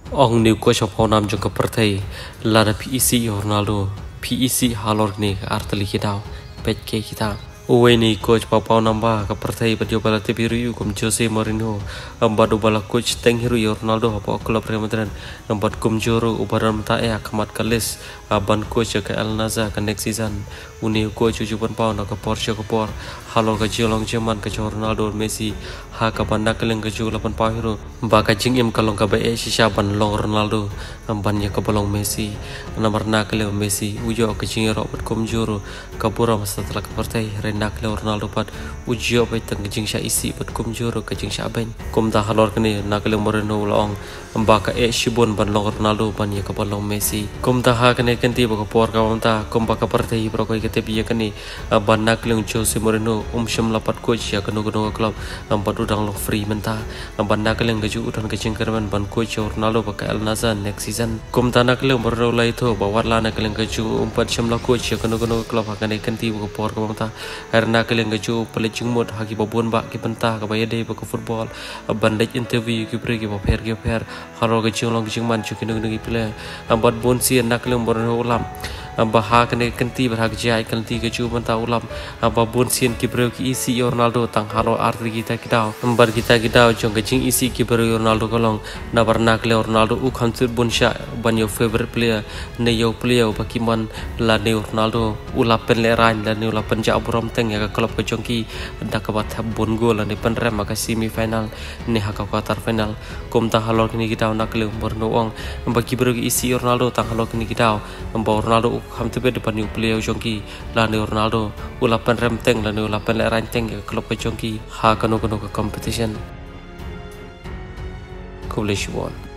Ong niu ko shop honam jong ka pertai lara PEC Ronaldo PEC halor ni artali kita pet ke kita uwe ni coach papau namba ka pertai pada bala biru kum Jose Mourinho ambadu bala coach teng hiru Ronaldo apa klub Real Madrid ambad kum joro ubaran mata kamat kalis aban coach ka Al Nassr ka next season uni coach ujuban pau na ka Porsche ka por halor ka jolong Jerman ka Ronaldo Messi ha ka banda keleng ka jolo pan pau hiru ba ka jingim kalong ka ba shisha ban long Ronaldo ambannya ka balong Messi nomor na keleng Messi ujo ka jingero pat kum joro ka pura setelah ka pertai nak le Ronaldo pat ujo bai tang jing sha isi pat kum joro ka jing sha ben kum ta halor kini nak le Moreno long amba ka shibon ban long Ronaldo ban ya ka balong Messi kum ta ha kene kenti ba ka por ka ta kum ba ka pertai pro ko kete biya kani ban nak le Jose Mourinho sham lapat coach ya kanu kanu club amba du dang lo free menta ban nak le gaju udan ka jing kerban ban coach Ronaldo ba ka Al Nassr next season kum ta nak le Moreno lai tho ba warla nak le gaju sham la coach ya kanu kanu club ha kane kenti ba ka por ka ta karena kalian gaju pelajung mod hagi babon bak ki pentah ka bayade ba ko football bandaj interview ki pre ki ba per haro gaju long gaju man chu ki ngi pile ambat bon si nak le Moreno ulam bah kene kenti berhak jai kenti gaju mentah ulam bon sien ki pre ki isi Ronaldo tang haro arti kita ambar kita jong gajing isi ki pre Ronaldo kolong na barnak le Ronaldo u khamsir bunsha ban your favorite player ne yo player ba ki man la ne Ronaldo ulapen le ran la ne ulapen ja abrom teng ya ka klub ka jongki dak ka bat bon gol ne pen rem ka semi final ne ha ka quarter final kum ta halor ni kita nak le Moreno ong ba ki pre ki isi Ronaldo tang halor ni kita amba Ronaldo ham tu be depan new player jongki la ne Ronaldo ulapen rem teng la ne ulapen le ran teng ya klub ka jongki ha kanu ka competition Coalition 1